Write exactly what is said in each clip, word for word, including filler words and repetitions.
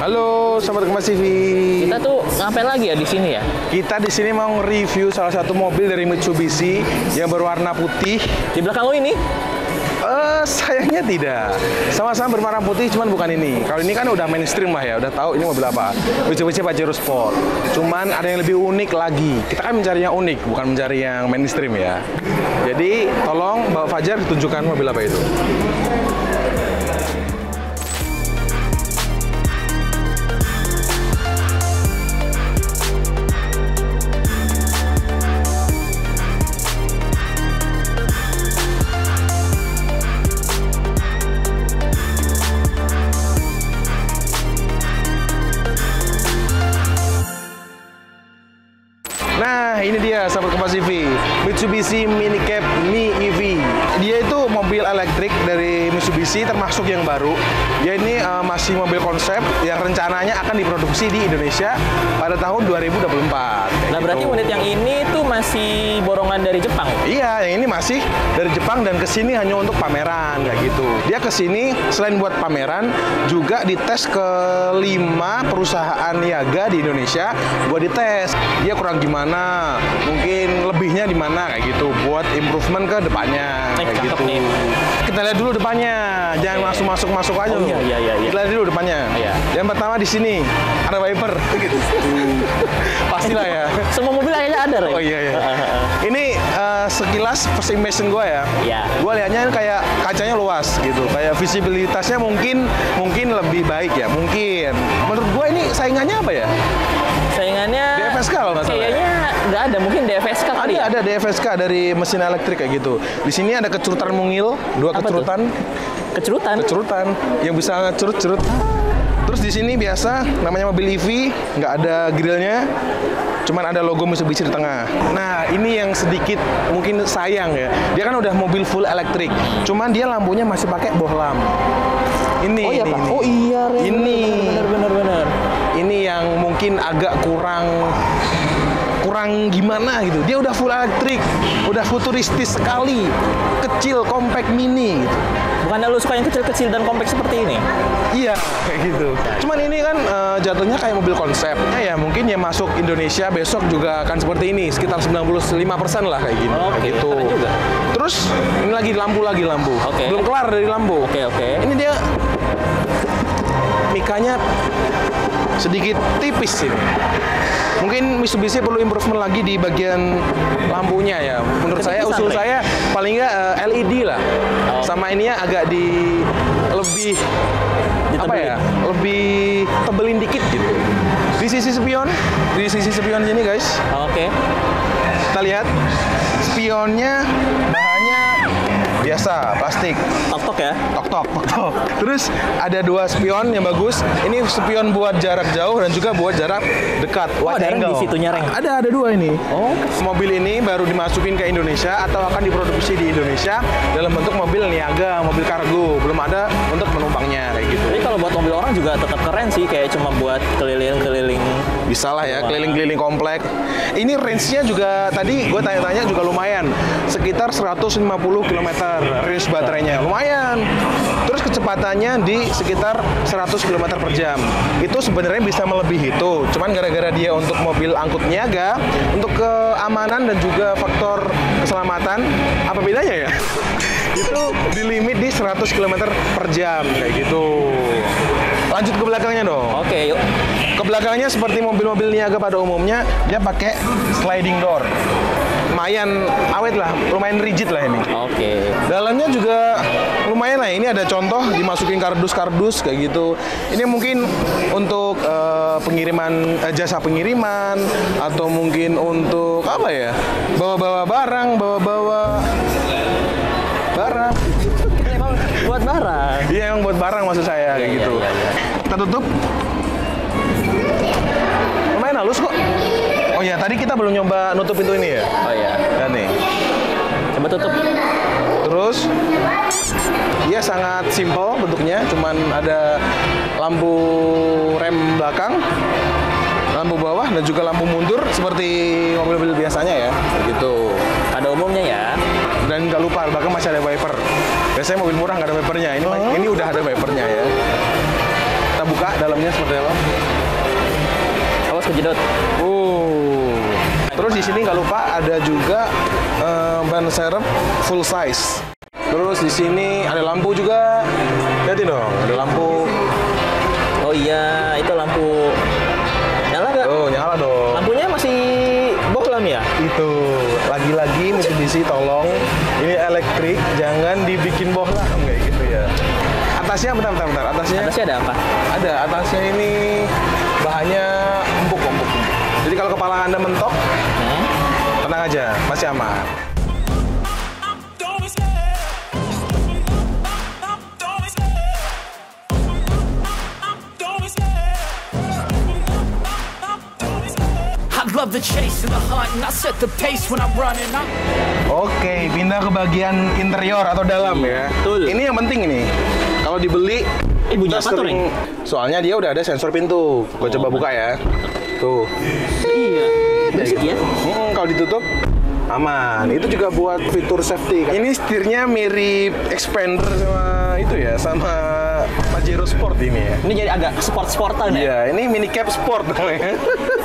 Halo, sahabat Kompas T V. Kita tuh ngapain lagi ya di sini ya? Kita di sini mau nge-review salah satu mobil dari Mitsubishi yang berwarna putih. Di belakang lo ini? Eh, sayangnya tidak. Sama-sama berwarna putih, cuman bukan ini. Kalau ini kan udah mainstream lah ya, udah tahu ini mobil apa. Mitsubishi Pajero Sport. Cuman ada yang lebih unik lagi. Kita kan mencari yang unik, bukan mencari yang mainstream ya. Jadi, tolong Bapak Fajar tunjukkan mobil apa itu. Nah, ini dia sahabat Kompas T V, Mitsubishi Mini Cab Mi E V. Dia itu mobil elektrik dari Mitsubishi, termasuk yang baru. Dia ini uh, masih mobil konsep yang rencananya akan diproduksi di Indonesia pada tahun dua ribu dua puluh empat. Nah, gitu. Berarti unit yang ini tuh masih borongan dari Jepang? Iya, yang ini masih dari Jepang dan kesini hanya untuk pameran, kayak gitu. Dia kesini selain buat pameran, juga dites ke lima perusahaan niaga di Indonesia buat dites. Dia kurang gimana, mungkin lebihnya di mana kayak gitu, buat improvement ke depannya kayak Cakep gitu. nih. Kita lihat dulu depannya, jangan langsung masuk masuk aja. Oh, loh. iya, iya, iya, iya. Kita lihat dulu depannya. Iya. Yang pertama di sini ada wiper, gitu. Pastilah ya. Semua mobil kayaknya ada, Ren. Oh iya iya. Ini uh, sekilas first impression gue ya. Iya. Gue lihatnya kayak kacanya luas gitu, kayak visibilitasnya mungkin mungkin lebih baik ya, mungkin. Menurut gue ini saingannya apa ya? Saingannya D F S K kalau nggak salah. kayaknya nggak ada, mungkin D F S K kali Ada ya? ada D F S K dari mesin elektrik kayak gitu. Di sini ada kecerutan mungil, dua Apa kecerutan, Kecerutan? kecerutan yang bisa ngecurut-curut. Terus di sini biasa namanya mobil E V, nggak ada grillnya, cuman ada logo Mitsubishi di tengah. Nah, ini yang sedikit mungkin sayang ya. Dia kan udah mobil full elektrik, cuman dia lampunya masih pakai bohlam. Ini, Oh iya, ini, Pak. ini. Oh iya, Ren. Ini. Bener, bener, bener. Ini yang mungkin agak kurang kurang gimana gitu. Dia udah full elektrik, udah futuristis sekali, kecil, compact, mini gitu. Bukannya lu suka yang kecil-kecil dan kompak seperti ini? Iya, kayak gitu. Cuman ini kan uh, jatuhnya kayak mobil konsepnya ya, mungkin yang masuk Indonesia besok juga akan seperti ini, sekitar sembilan puluh lima persen lah kayak gini. Oke, kayak gitu. keren juga. Terus ini lagi lampu lagi lampu. Oke. Belum kelar dari lampu. Oke, oke. Ini dia mikanya sedikit tipis ini. Mungkin Mitsubishi perlu improvement lagi di bagian lampunya ya. Menurut saya, usul saya paling nggak uh, L E D lah. Oh. Sama ininya agak di lebih apa ya? Lebih tebelin dikit gitu. Di sisi spion, di sisi spion sini guys. Oke. Kita lihat spionnya bahannya biasa, plastik. Tok-tok ya? Tok-tok, tok-tok. Terus ada dua spion yang bagus. Ini spion buat jarak jauh dan juga buat jarak dekat. Oh, ada ring di situnya, ring? Ada, ada dua ini. Oh. Mobil ini baru dimasukin ke Indonesia atau akan diproduksi di Indonesia dalam bentuk mobil niaga, mobil kargo. Belum ada untuk penumpangnya kayak gitu. Jadi kalau buat mobil orang juga tetap keren sih, kayak cuma buat keliling-keliling. Bisa lah ya, keliling-keliling komplek. Ini range-nya juga tadi gue tanya-tanya juga lumayan. Sekitar seratus lima puluh kilometer range baterainya. Lumayan. Terus kecepatannya di sekitar seratus kilometer per jam. Itu sebenarnya bisa melebihi itu. Cuman gara-gara dia untuk mobil angkut niaga, untuk keamanan dan juga faktor keselamatan, apa bedanya ya? Itu di limit di seratus kilometer per jam kayak gitu. Lanjut ke belakangnya dong. Oke, yuk. Ke belakangnya seperti mobil-mobil niaga pada umumnya, dia pakai sliding door. Lumayan awet lah, lumayan rigid lah ini. Oke. Dalamnya juga lumayan lah. Ini ada contoh dimasukin kardus-kardus kayak gitu. Ini mungkin untuk uh, pengiriman uh, jasa pengiriman atau mungkin untuk apa ya? Bawa-bawa barang, bawa-bawa barang. Emang buat barang. Iya, emang buat barang maksud saya kayak Iya, gitu. iya, iya. Kita tutup. Lumayan halus kok. Oh ya, tadi kita belum nyoba nutup pintu ini ya. Oh iya. Dan nih. Coba tutup. Terus dia sangat simple bentuknya, cuman ada lampu rem belakang, lampu bawah dan juga lampu mundur seperti mobil-mobil biasanya ya, begitu. Pada umumnya ya. Dan nggak lupa, bahkan masih ada wiper. Biasanya mobil murah nggak ada wipernya, ini oh. ini udah ada wipernya ya. Kita Kita buka dalamnya seperti apa. Awas kejedot. Oh. Terus di sini nggak lupa ada juga uh, ban serep full size. Terus di sini ada lampu juga. Lihatin dong, ada lampu. Oh iya, itu lampu nyala nggak? Oh, nyala dong. Lampunya masih bohlam ya? Itu lagi-lagi Mitsubishi tolong ini elektrik, jangan dibikin bohlam kayak gitu ya. Atasnya bentar bentar bentar. Atasnya Atasnya ada apa? ada. Atasnya ini bahannya empuk empuk. Jadi kalau kepala Anda mentok, Hmm? tenang aja, masih aman. Love the chase and the hunt, and I set the pace when I'm running. I'm... Oke, pindah ke bagian interior atau dalam ya. Betul. Ini yang penting ini. Kalau dibeli, Eh, bunyi kita apa tuh, Ring? soalnya dia udah ada sensor pintu. Gue coba buka ya. Tuh. Iya. Bersih ya? Hmm, kalau ditutup aman. Itu juga buat fitur safety. Ini setirnya mirip Expander sama itu ya, sama Pajero Sport ini ya. Ini jadi agak sport-sportan ya? Iya, ini mini cap sport namanya.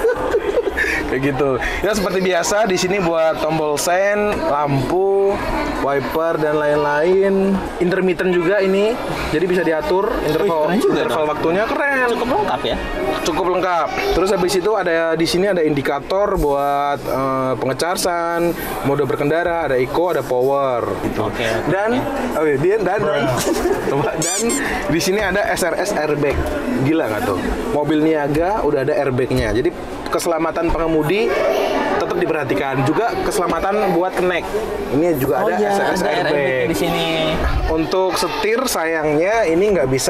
Kayak gitu. Ya seperti biasa di sini buat tombol sen, lampu, wiper dan lain-lain. Intermittent juga ini. Jadi bisa diatur interval, Wih, keren juga interval dong. waktunya keren. Cukup lengkap ya? Cukup lengkap. Terus habis itu ada di sini ada indikator buat eh, pengecasan, mode berkendara, ada eco, ada power gitu. Oke, oke, Dan oh iya, dia dan Coba, dan di sini ada S R S airbag. Gila nggak tuh? Mobil niaga udah ada airbagnya. Jadi keselamatan pengemudi tetap diperhatikan. Juga keselamatan buat kenek. Ini juga Oh ada iya, S R S ada airbag. airbag di sini. Untuk setir sayangnya ini nggak bisa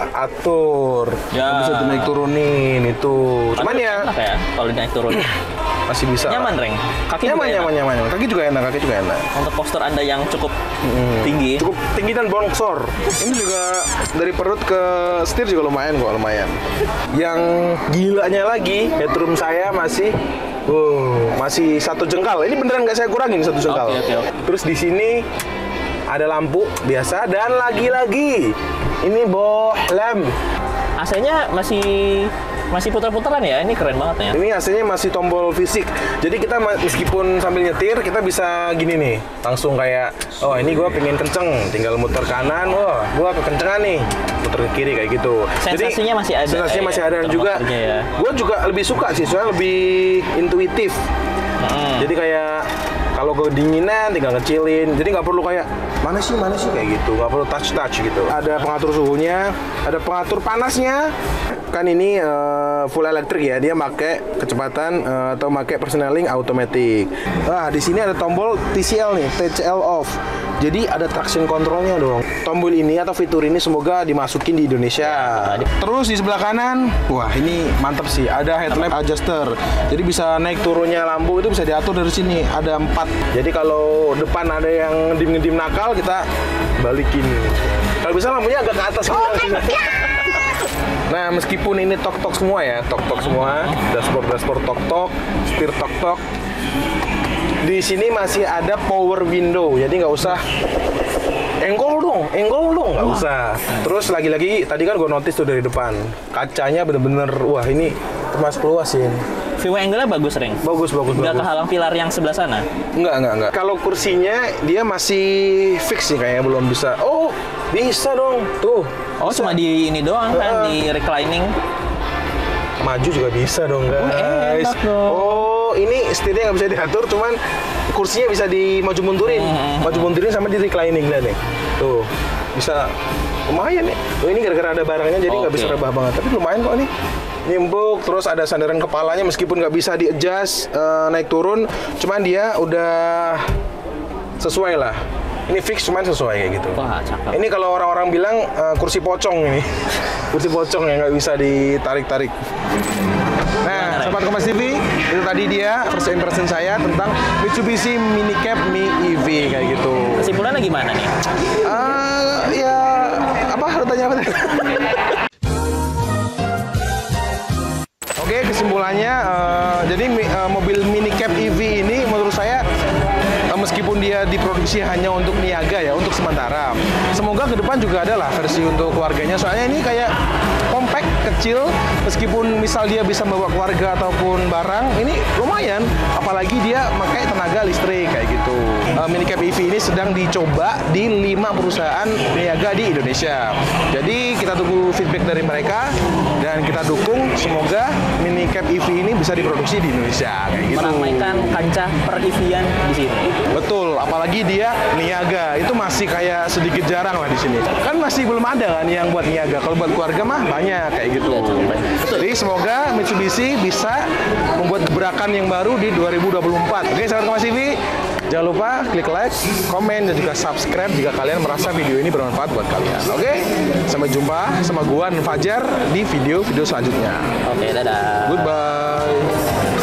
diatur, Ya. nggak bisa dinaik turunin itu. Cuman Tapi ya enak ya kalau dinaik turun. masih bisa. Nyaman, Reng. Kaki nyaman, juga enak. nyaman, nyaman, nyaman. Kaki juga enak, kaki juga enak. Untuk postur Anda yang cukup tinggi. Cukup tinggi dan bongsor. Ini juga dari perut ke setir juga lumayan kok, lumayan. Yang gilanya lagi, headroom saya masih Wow, masih satu jengkal. Ini beneran nggak saya kurangin satu jengkal. Oke, oke, oke. Terus di sini ada lampu biasa dan lagi-lagi ini bohlam. A C-nya masih masih putar-putaran ya? Ini keren banget ya. Ini hasilnya masih tombol fisik. Jadi kita ma- meskipun sambil nyetir kita bisa gini nih, langsung kayak oh ini gue pengen kenceng, tinggal muter kanan, wah gue kekencengan nih, muter ke kiri kayak gitu. Sensasinya masih ada. Sensasinya masih ya, ada dan juga. termotornya ya. Gue juga lebih suka sih, soalnya lebih intuitif. Hmm. Jadi kayak kalau kedinginan tinggal kecilin, jadi nggak perlu kayak mana sih mana sih kayak gitu, nggak perlu touch touch gitu. Ada pengatur suhunya, ada pengatur panasnya. Kan ini uh, full elektrik ya, dia pakai kecepatan uh, atau pakai personeling automatic. Nah di sini ada tombol T C L nih, T C L off. Jadi ada traction controlnya dong. Tombol ini atau fitur ini semoga dimasukin di Indonesia. Terus di sebelah kanan, wah ini mantap sih. Ada headlamp adjuster. Jadi bisa naik turunnya lampu itu bisa diatur dari sini. Ada empat. Jadi kalau depan ada yang dim-dim nakal kita balikin. Kalau bisa lampunya agak ke atas. Nah meskipun ini tok-tok semua ya, tok-tok semua, dashboard dashboard tok-tok, setir tok-tok. Di sini masih ada power window, jadi nggak usah enggol dong, enggol dong, nggak usah. Terus lagi-lagi tadi kan gue notice tuh dari depan, kacanya bener-bener, wah ini termasuk luas sih. View angle-nya bagus, Reng. Bagus, bagus, Nggak bagus. kehalang pilar yang sebelah sana. Enggak, enggak, enggak. Kalau kursinya dia masih fix sih kayaknya, belum bisa. Oh, bisa dong, tuh. Oh, Bisa. cuma di ini doang kan, Heeh. di reclining. Maju juga bisa dong guys. enak dong. Oh ini setirnya nggak bisa diatur, cuman kursinya bisa dimaju mundurin, maju mundurin sama di reclining lah nih. Tuh bisa lumayan nih. Oh ini gara-gara ada barangnya jadi nggak Oke. bisa rebah banget, tapi lumayan kok nih. Nimbuk, terus ada sandaran kepalanya meskipun nggak bisa di-adjust eh, naik turun, cuman dia udah sesuai lah. Ini fix cuman sesuai kayak gitu. Wah, cakep. Ini kalau orang-orang bilang eh, kursi pocong ini. Kursi pocong yang nggak bisa ditarik-tarik. Nah, Sobat Kompas T V, itu tadi dia first impression saya tentang Mitsubishi Minicab Mi E V kayak gitu. Kesimpulannya gimana nih? Eh, ya apa? Harus tanya apa? Oke, kesimpulannya eh, jadi mi- eh, mobil Minicab E V ini menurut saya eh, meskipun dia diproduksi hanya untuk niaga ya, untuk sementara. Semoga ke depan juga ada lah versi untuk keluarganya. Soalnya ini kayak compact kecil, meskipun misal dia bisa membawa keluarga ataupun barang, ini lumayan. Apalagi dia pakai tenaga listrik kayak gitu. Uh, minicab E V ini sedang dicoba di lima perusahaan niaga di Indonesia. Jadi kita tunggu feedback dari mereka dan kita dukung semoga minicab E V ini bisa diproduksi di Indonesia kayak gitu. Meramaikan kancah per-E V-an di sini. Betul, apalagi dia niaga itu masih kayak sedikit jarang lah di sini. Kan masih belum ada kan yang buat niaga. Kalau buat keluarga mah banyak kayak gitu. Iya, cukup banyak. Betul. Jadi semoga Mitsubishi bisa membuat gebrakan yang baru di dua ribu dua puluh empat. Oke, sahabat Kompas T V, jangan lupa klik like, komen, dan juga subscribe jika kalian merasa video ini bermanfaat buat kalian. Oke, sampai jumpa sama gua dan Fajar di video-video selanjutnya. Oke, dadah. Goodbye.